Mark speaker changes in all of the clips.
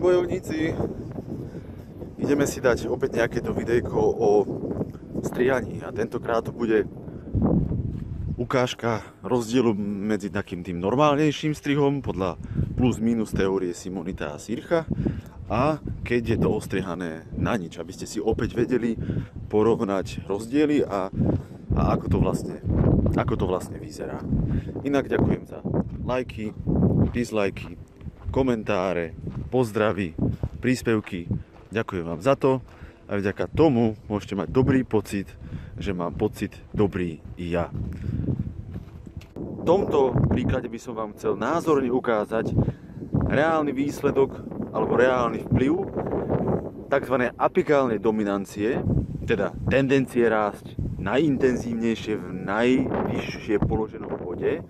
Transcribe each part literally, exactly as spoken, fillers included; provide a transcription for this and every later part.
Speaker 1: bojovníci, ideme si dať opäť nejaké to videjko o strihaní a tentokrát to bude ukážka rozdielu medzi takým tým normálnejším strihom podľa plus minus teórie Simonita a Sircha a keď je to ostrihané na nič, aby ste si opäť vedeli porovnať rozdiely a, a ako to vlastne, ako to vlastne vyzerá. Inak ďakujem za lajky, dislajky, komentáre, pozdravy, príspevky. Ďakujem vám za to a vďaka tomu môžete mať dobrý pocit, že mám pocit dobrý i ja. V tomto príklade by som vám chcel názorne ukázať reálny výsledok alebo reálny vplyv tzv. Apikálnej dominancie, teda tendencie rásť najintenzívnejšie v najvyššie položenom bode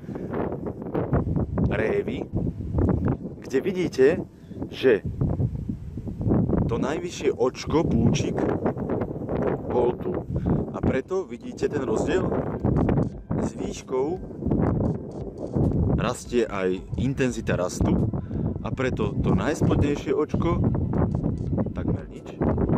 Speaker 1: révy, kde vidíte, že to najvyššie očko, púčik, bol tu. A preto vidíte ten rozdiel? S výškou rastie aj intenzita rastu a preto to najspodnejšie očko takmer nič.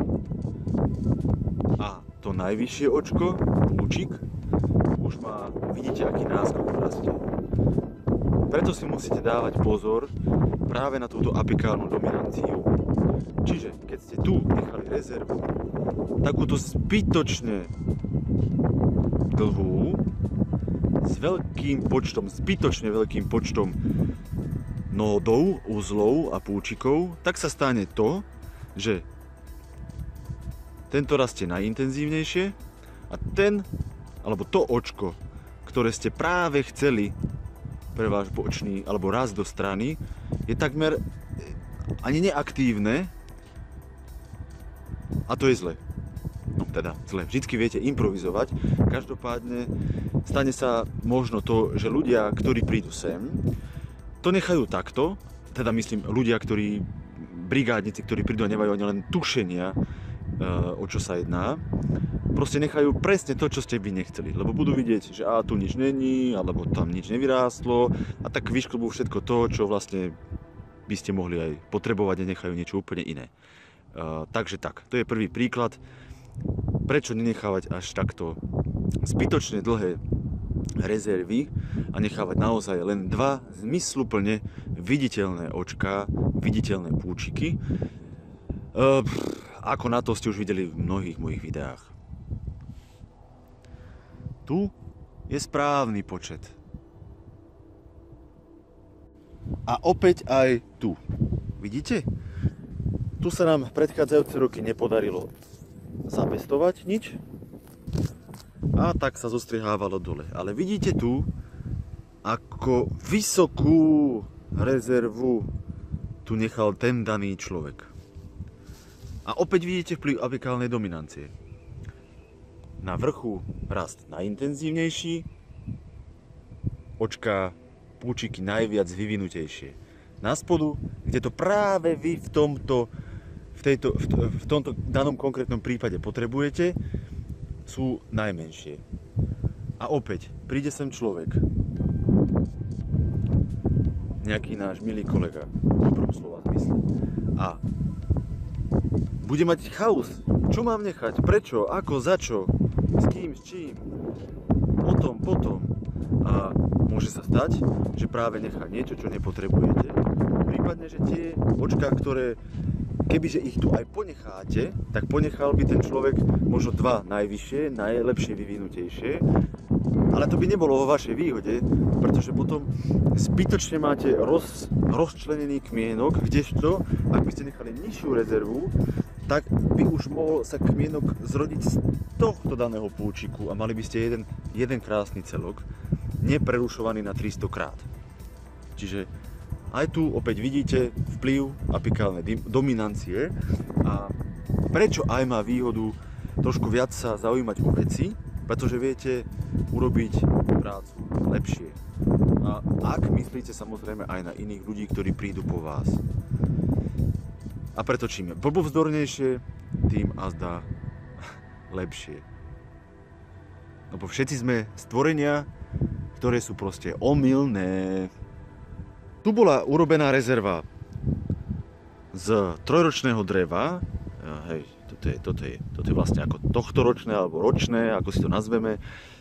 Speaker 1: A to najvyššie očko, púčik, už má, vidíte, aký náskok rastie. Preto si musíte dávať pozor práve na túto apikálnu dominanciu. Čiže keď ste tu nechali rezervu takúto zbytočne dlhú, s veľkým počtom, zbytočne veľkým počtom nódov, uzlov a púčikov, tak sa stane to, že tento rastie najintenzívnejšie a ten, alebo to očko, ktoré ste práve chceli pre váš bočný alebo rast do strany, je takmer ani neaktívne a to je zle. No teda zle, vždycky viete improvizovať. Každopádne stane sa možno to, že ľudia, ktorí prídu sem, to nechajú takto, teda myslím ľudia, ktorí, brigádnici, ktorí prídu a nemajú ani len tušenia, o čo sa jedná, proste nechajú presne to, čo ste vy nechceli, lebo budú vidieť, že a tu nič není, alebo tam nič nevyrástlo a tak vyšklbú všetko to, čo vlastne by ste mohli aj potrebovať a nechajú niečo úplne iné. Uh, takže tak, to je prvý príklad. Prečo nenechávať až takto zbytočne dlhé rezervy a nechávať naozaj len dva zmysluplne viditeľné očká, viditeľné púčiky. Uh, ako na to ste už videli v mnohých mojich videách. Tu je správny počet. A opäť aj tu. Vidíte? Tu sa nám predchádzajúce roky nepodarilo zapestovať nič a tak sa zostrihávalo dole. Ale vidíte tu, ako vysokú rezervu tu nechal ten daný človek. A opäť vidíte vplyv apikálnej dominancie. Na vrchu rast najintenzívnejší, očká, púčiky najviac vyvinutejšie. Na spodu, kde to práve vy v tomto V, tejto, v, v tomto danom konkrétnom prípade potrebujete, sú najmenšie. A opäť, príde sem človek, nejaký náš milý kolega, v dobrom slova zmysle, a bude mať chaos. Čo mám nechať? Prečo? Ako? Za čo? S kým? S čím? Potom, potom. A môže sa stať, že práve nechá niečo, čo nepotrebujete. Prípadne, že tie očká, ktoré kebyže ich tu aj ponecháte, tak ponechal by ten človek možno dva najvyššie, najlepšie vyvinutejšie, ale to by nebolo vo vašej výhode, pretože potom zbytočne máte roz, rozčlenený kmienok, kdežto, ak by ste nechali nižšiu rezervu, tak by už mohol sa kmienok zrodiť z tohto daného púčiku a mali by ste jeden, jeden krásny celok, neprerušovaný na tristo krát. Čiže aj tu opäť vidíte vplyv apikálnej dominancie a prečo aj má výhodu trošku viac sa zaujímať o veci, pretože viete urobiť prácu lepšie. A ak myslíte samozrejme aj na iných ľudí, ktorí prídu po vás. A preto čím je blbovzdornejšie, tým azda lepšie. Lebo všetci sme stvorenia, ktoré sú proste omylné. Tu bola urobená rezerva z trojročného dreva, hej, toto je, toto je, toto je vlastne ako tohtoročné alebo ročné, ako si to nazveme,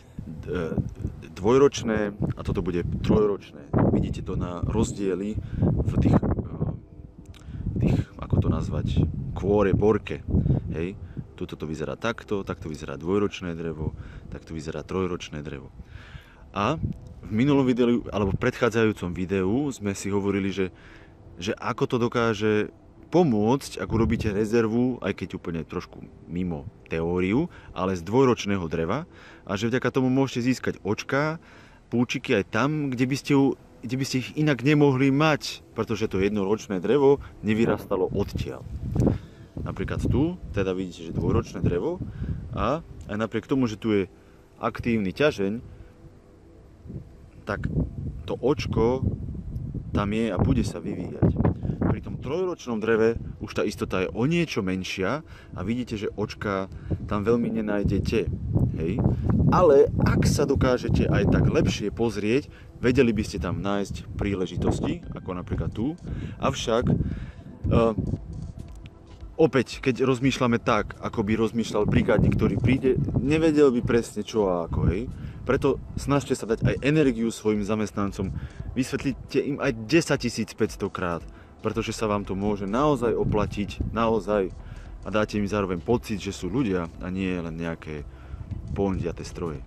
Speaker 1: dvojročné a toto bude trojročné. Vidíte to na rozdiely v tých, tých ako to nazvať, kôre, borke, hej. Tuto to vyzerá takto, takto vyzerá dvojročné drevo, takto vyzerá trojročné drevo. A v minulom videu, alebo v predchádzajúcom videu sme si hovorili, že, že ako to dokáže pomôcť, ak urobíte rezervu, aj keď úplne trošku mimo teóriu, ale z dvojročného dreva a že vďaka tomu môžete získať očká, púčiky aj tam, kde by ste, kde by ste ich inak nemohli mať, pretože to jednoročné drevo nevyrastalo odtiaľ. Napríklad tu, teda vidíte, že dvojročné drevo a aj napriek tomu, že tu je aktívny ťažeň, tak to očko tam je a bude sa vyvíjať. Pri tom trojročnom dreve už tá istota je o niečo menšia a vidíte, že očka tam veľmi nenájdete. Hej? Ale ak sa dokážete aj tak lepšie pozrieť, vedeli by ste tam nájsť príležitosti, ako napríklad tu. Avšak uh, opäť, keď rozmýšľame tak, ako by rozmýšľal brigádnik, ktorý príde, nevedel by presne čo a ako, hej. Preto snažte sa dať aj energiu svojim zamestnancom, vysvetlite im aj desaťtisícpäťsto krát, pretože sa vám to môže naozaj oplatiť, naozaj, a dáte im zároveň pocit, že sú ľudia a nie len nejaké pondiaté stroje.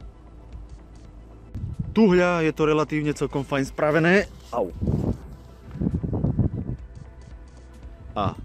Speaker 1: Tuhľa je to relatívne celkom fajn spravené. Au. A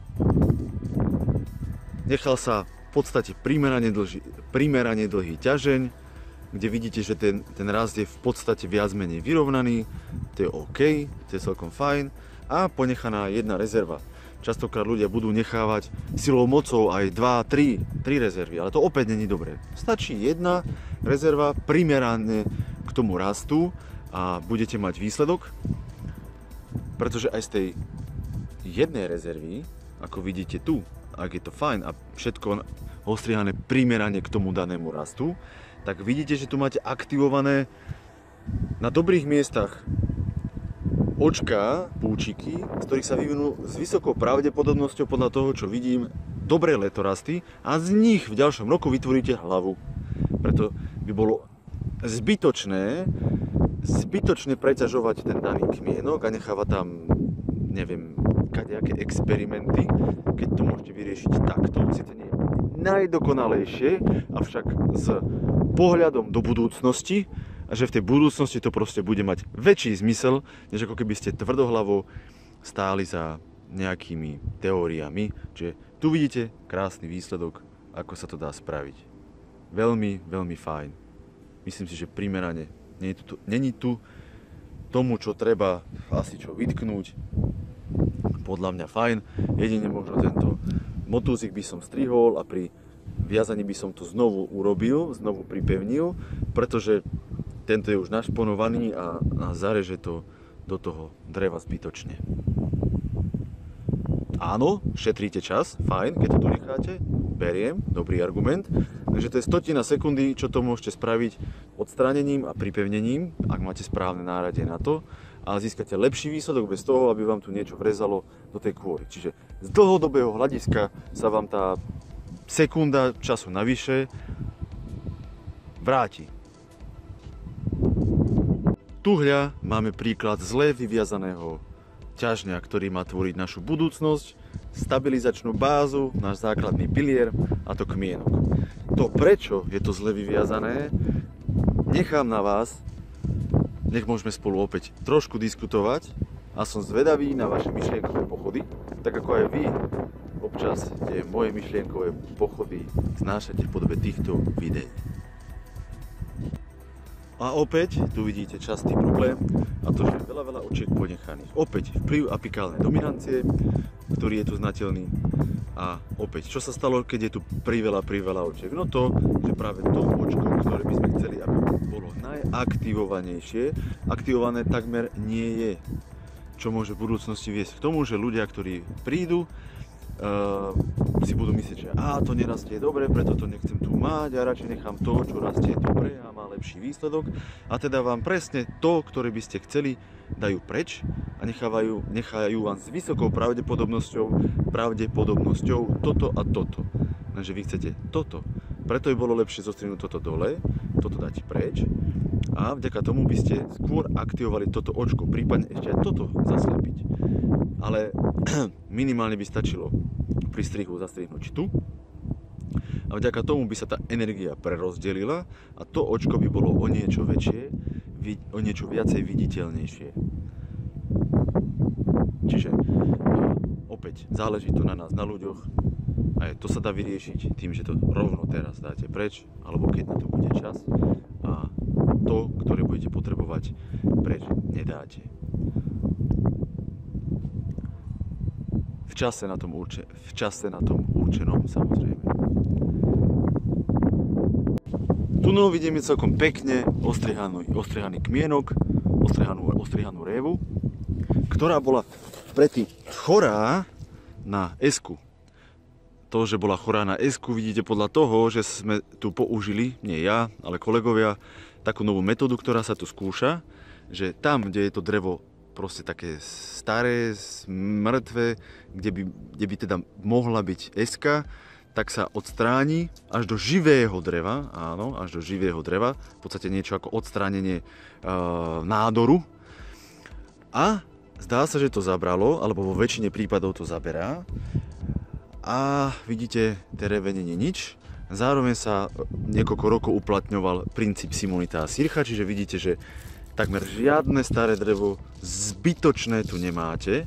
Speaker 1: nechal sa v podstate primerane dlhý, primerane dlhý ťažeň, kde vidíte, že ten, ten rast je v podstate viac menej vyrovnaný, to je OK, to je celkom fajn a ponechaná jedna rezerva. Častokrát ľudia budú nechávať silou mocou aj dva, tri, tri rezervy, ale to opäť není dobré. Stačí jedna rezerva primerane k tomu rastu a budete mať výsledok, pretože aj z tej jednej rezervy, ako vidíte tu, ak je to fajn a všetko ostrihané primerane k tomu danému rastu, tak vidíte, že tu máte aktivované na dobrých miestach očká, púčiky, z ktorých sa vyvinú s vysokou pravdepodobnosťou podľa toho, čo vidím, dobré letorasty a z nich v ďalšom roku vytvoríte hlavu. Preto by bolo zbytočné, zbytočne preťažovať ten daný kmienok a nechávať tam, neviem, kadejaké experimenty, keď to môžete vyriešiť takto. Sice nie najdokonalejšie, avšak s pohľadom do budúcnosti a že v tej budúcnosti to proste bude mať väčší zmysel, než ako keby ste tvrdohlavo stáli za nejakými teóriami. Čiže tu vidíte krásny výsledok, ako sa to dá spraviť. Veľmi, veľmi fajn. Myslím si, že primerane. Není tu, není tu tomu, čo treba asi čo vytknúť. Podľa mňa fajn. Jedine možno tento motúzik by som strihol a pri viazaní by som to znovu urobil, znovu pripevnil, pretože tento je už našponovaný a, a zareže to do toho dreva zbytočne. Áno, šetríte čas, fajn, keď to tu necháte, beriem, dobrý argument. Takže to je stotina sekundy, čo to môžete spraviť odstránením a pripevnením, ak máte správne náradie na to, a získate lepší výsledok bez toho, aby vám tu niečo vrezalo do tej kôry. Čiže z dlhodobého hľadiska sa vám tá sekunda času navyše vráti. Tuhľa máme príklad zle vyviazaného ťažňa, ktorý má tvoriť našu budúcnosť, stabilizačnú bázu, náš základný pilier, a to kmienok. To, prečo je to zle vyviazané, nechám na vás. Nech môžeme spolu opäť trošku diskutovať a som zvedavý na vaše myšlienkové pochody, tak ako aj vy občas tie moje myšlienkové pochody znášate v podobe týchto videí. A opäť tu vidíte častý problém a to, že je veľa, veľa očiek ponechaných. Opäť vplyv apikálnej dominancie, ktorý je tu znateľný. A opäť, čo sa stalo, keď je tu priveľa, priveľa očiek? No to, že práve to očko, ktoré by sme chceli, aby bolo najaktivovanejšie, aktivované takmer nie je. Čo môže v budúcnosti viesť k tomu, že ľudia, ktorí prídu uh, si budú myslieť, že á, to nerastie dobre, preto to nechcem tu mať, ja radšej nechám to, čo rastie dobre a má lepší výsledok. A teda vám presne to, ktoré by ste chceli, dajú preč a nechávajú, nechajú vám s vysokou pravdepodobnosťou, pravdepodobnosťou toto a toto. Takže vy chcete toto. Preto by bolo lepšie zostrihnúť toto dole, toto dať preč a vďaka tomu by ste skôr aktivovali toto očko, prípadne ešte aj toto zaslepiť. Ale minimálne by stačilo pri strihu zastrihnúť tu a vďaka tomu by sa tá energia prerozdelila a to očko by bolo o niečo väčšie, o niečo viacej viditeľnejšie. Čiže opäť záleží to na nás, na ľuďoch. Aj to sa dá vyriešiť tým, že to rovno teraz dáte preč, alebo keď na to bude čas a to, ktoré budete potrebovať, preč nedáte. V čase na tom, urče, v čase na tom určenom, samozrejme. Tu no vidíme celkom pekne ostrihaný, ostrihaný kmienok, ostrihanú, ostrihanú révu, ktorá bola predtým chorá na esku. To, že bola chorá na esku, vidíte podľa toho, že sme tu použili, nie ja, ale kolegovia, takú novú metódu, ktorá sa tu skúša, že tam, kde je to drevo proste také staré, mŕtve, kde by, kde by teda mohla byť eska, tak sa odstráni až do živého dreva, áno, až do živého dreva, v podstate niečo ako odstránenie e, nádoru. A zdá sa, že to zabralo, alebo vo väčšine prípadov to zaberá. A vidíte, terevene nie nič. Zároveň sa niekoľko rokov uplatňoval princíp Simonita a Sircha, čiže vidíte, že takmer žiadne staré drevo zbytočné tu nemáte.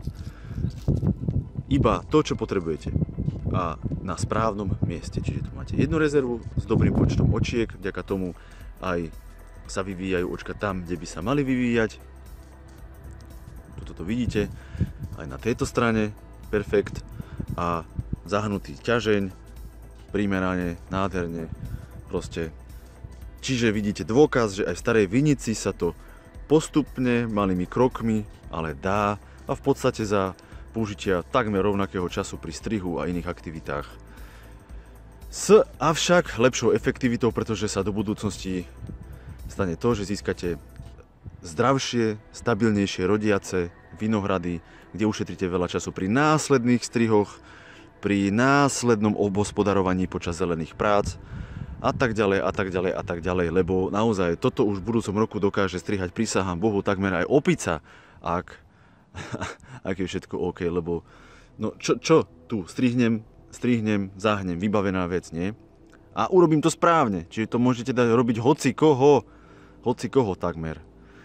Speaker 1: Iba to, čo potrebujete. A na správnom mieste. Čiže tu máte jednu rezervu s dobrým počtom očiek, vďaka tomu aj sa vyvíjajú očka tam, kde by sa mali vyvíjať. Toto to vidíte, aj na tejto strane, perfekt. A zahnutý ťažeň, primerane, nádherne, proste. Čiže vidíte dôkaz, že aj v starej vinici sa to postupne, malými krokmi, ale dá a v podstate za použitia takmer rovnakého času pri strihu a iných aktivitách. S avšak lepšou efektivitou, pretože sa do budúcnosti stane to, že získate zdravšie, stabilnejšie rodiace vinohrady, kde ušetríte veľa času pri následných strihoch, pri následnom obhospodarovaní počas zelených prác a tak ďalej a tak ďalej a tak ďalej, lebo naozaj toto už v budúcom roku dokáže strihať, prisahám Bohu, takmer aj opica, ak, ak je všetko OK, lebo no čo, čo tu strihnem, strihnem, zahnem, vybavená vec, nie? A urobím to správne, čiže to môžete dať robiť hoci koho, hoci koho takmer.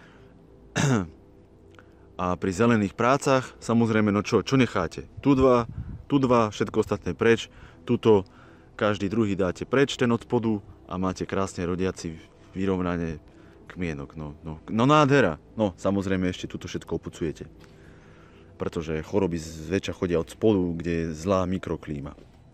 Speaker 1: A pri zelených prácach, samozrejme, no čo, čo necháte? Tu dva, tu dva, všetko ostatné preč, tuto každý druhý dáte preč, ten od spodu a máte krásne rodiaci vyrovnanie kmienok. No, no, no nádhera. No, samozrejme, ešte tuto všetko opucujete. Pretože choroby zväčša chodia od spodu, kde je zlá mikroklíma.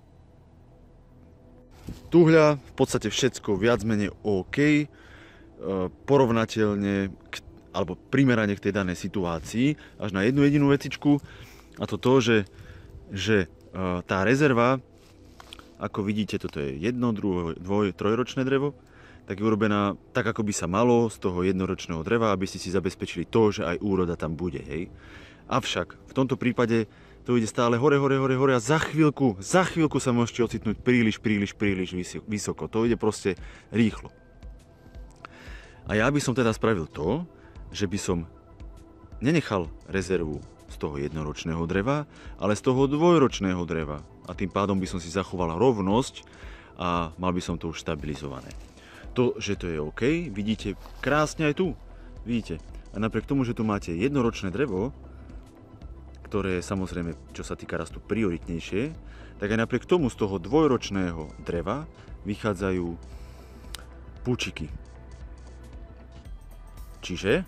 Speaker 1: Tuhľa v podstate všetko viac menej OK, porovnateľne k, alebo primerane k tej danej situácii, až na jednu jedinú vecičku, a to to, že, že tá rezerva, ako vidíte, toto je jedno, druho, dvoj, trojročné drevo, tak je urobená tak, ako by sa malo z toho jednoročného dreva, aby ste si zabezpečili to, že aj úroda tam bude, hej. Avšak v tomto prípade to ide stále hore, hore, hore, hore a za chvíľku, za chvíľku sa môžete ocitnúť príliš, príliš, príliš vysoko. To ide proste rýchlo. A ja by som teda spravil to, že by som nenechal rezervu z toho jednoročného dreva, ale z toho dvojročného dreva. A tým pádom by som si zachoval rovnosť a mal by som to už stabilizované. To, že to je OK, vidíte krásne aj tu. Vidíte. A napriek tomu, že tu máte jednoročné drevo, ktoré je samozrejme, čo sa týka rastu, prioritnejšie, tak aj napriek tomu z toho dvojročného dreva vychádzajú púčiky. Čiže,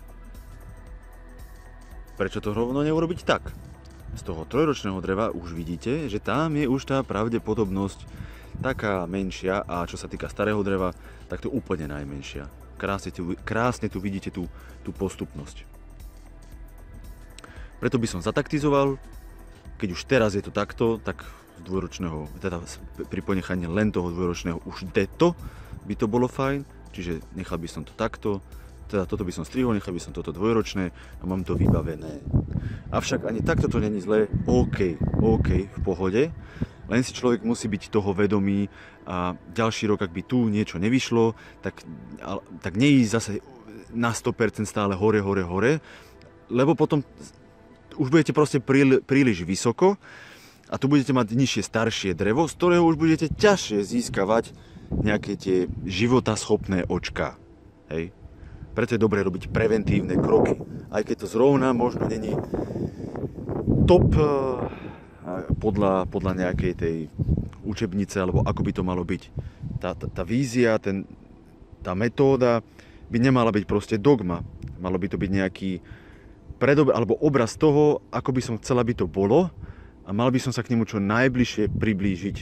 Speaker 1: prečo to rovno neurobiť tak? Z toho trojročného dreva už vidíte, že tam je už tá pravdepodobnosť taká menšia a čo sa týka starého dreva, tak to úplne najmenšia. Krásne tu, krásne tu vidíte tú, tú postupnosť. Preto by som zataktizoval, keď už teraz je to takto, tak dvojročného, teda pri ponechaní len toho dvojročného už deto by to bolo fajn, čiže nechal by som to takto, teda toto by som strihol, nechal by som toto dvojročné a mám to vybavené. Avšak ani takto to není zlé, OK, OK, v pohode, len si človek musí byť toho vedomý a ďalší rok, ak by tu niečo nevyšlo, tak, tak neísť zase na sto percent stále hore, hore, hore, lebo potom už budete proste príli, príliš vysoko a tu budete mať nižšie staršie drevo, z ktorého už budete ťažšie získavať nejaké tie životaschopné očká. Hej. Preto je dobré robiť preventívne kroky, aj keď to zrovna možno není top podľa, podľa nejakej tej učebnice, alebo ako by to malo byť. Tá, tá, tá vízia, ten, tá metóda by nemala byť proste dogma. Malo by to byť nejaký predob, alebo obraz toho, ako by som chcela, aby to bolo a mal by som sa k nemu čo najbližšie priblížiť.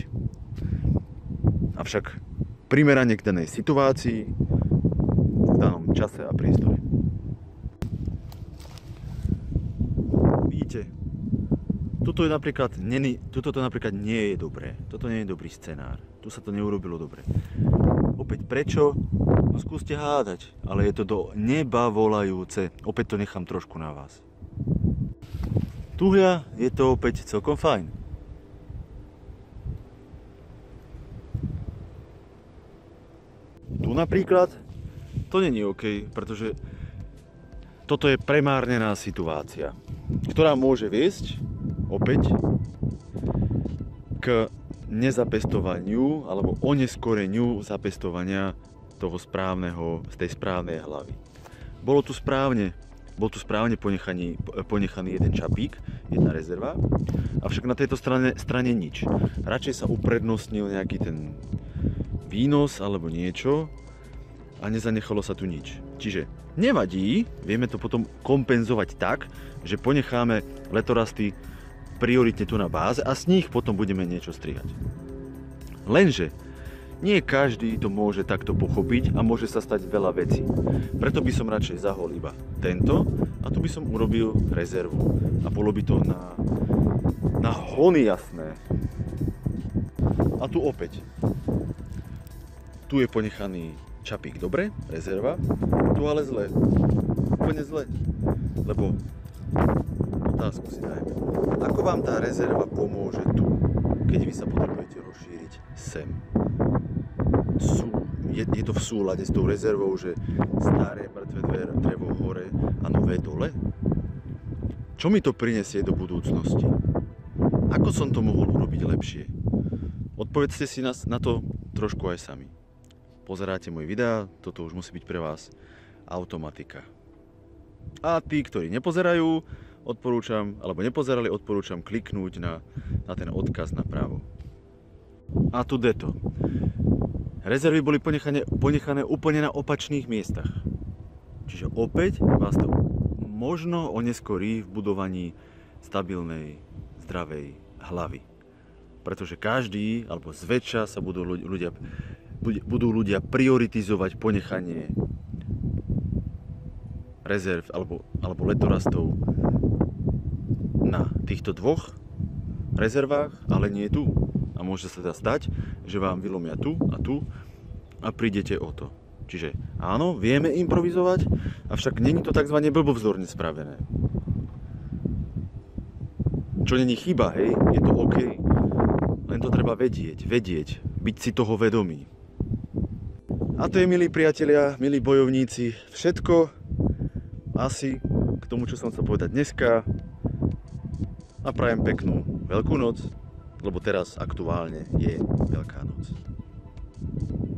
Speaker 1: Avšak primerane k danej situácii, v danom čase a priestore. Vidíte, toto je napríklad, nie, toto to napríklad nie je dobré. Toto nie je dobrý scenár. Tu sa to neurobilo dobre. Opäť prečo? No skúste hádať, ale je to do neba volajúce. Opäť to nechám trošku na vás. Tuhľa je to opäť celkom fajn. Tu napríklad to není OK, pretože toto je premárnená situácia, ktorá môže viesť opäť k nezapestovaniu alebo oneskoreniu zapestovania toho správneho, z tej správnej hlavy. Bolo tu správne, bol tu správne ponechaný, ponechaný jeden čapík, jedna rezerva, avšak na tejto strane, strane nič. Radšej sa uprednostnil nejaký ten výnos alebo niečo a nezanechalo sa tu nič. Čiže nevadí, vieme to potom kompenzovať tak, že ponecháme letorasty prioritne tu na báze a z nich potom budeme niečo strihať. Lenže nie každý to môže takto pochopiť a môže sa stať veľa vecí. Preto by som radšej zahol iba tento a tu by som urobil rezervu. A bolo by to na, na hony jasné. A tu opäť. Tu je ponechaný čapík, dobre, rezerva. Tu ale zle. Úplne zle. Lebo otázku si dajme. Ako vám tá rezerva pomôže tu, keď vy sa potrebujete rozšíriť sem? Sú, je, je to v súlade s tou rezervou, že staré mŕtve drevo hore a nové dole? Čo mi to prinesie do budúcnosti? Ako som to mohol urobiť lepšie? Odpovedzte si na, na to trošku aj sami. Pozeráte moje videá, toto už musí byť pre vás automatika. A tí, ktorí nepozerajú, odporúčam, alebo nepozerali, odporúčam kliknúť na, na ten odkaz napravo. A tu deto. Rezervy boli ponechané, ponechané úplne na opačných miestach. Čiže opäť vás to možno oneskorí v budovaní stabilnej, zdravej hlavy. Pretože každý, alebo zväčša sa budú ľudia, budú ľudia prioritizovať ponechanie rezerv alebo, alebo letorastov na týchto dvoch rezervách, ale nie tu. A môže sa teda stať, že vám vylomia tu a tu a prídete o to. Čiže áno, vieme improvizovať, avšak není to tzv. Blbovzorne spravené. Čo není chyba, hej, je to OK. Len to treba vedieť, vedieť, byť si toho vedomý. A to je, milí priatelia, milí bojovníci, všetko asi k tomu, čo som chcel povedať dneska. A prajem peknú Veľkú noc, lebo teraz aktuálne je Veľká noc.